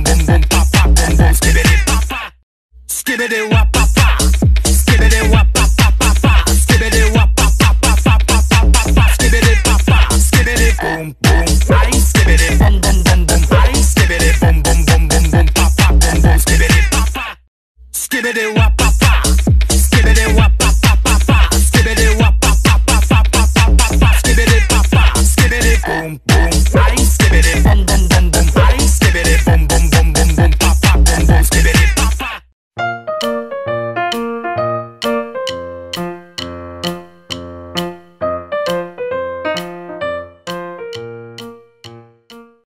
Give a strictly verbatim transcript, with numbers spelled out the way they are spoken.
boom boom boom pa pa boom boom skibbity pa pa. Skibbity wap pa pa. Skibbity wap pa pa pa pa. Skibbity wap pa pa pa pa pa pa pa pa. Skibbity pa pa. Skibbity boom boom. Ay skibbity boom boom boom boom. Ay skibbity boom boom boom boom boom pa pa boom boom skibbity pa pa. Skibbity wap pa pa. Skibbity wap pa pa pa pa. Skibbity wap pa pa pa pa pa pa pa pa. Skibbity pa pa. Skibbity boom boom. Ay skibbity boom boom boom boom. Ay skibbity boom boom boom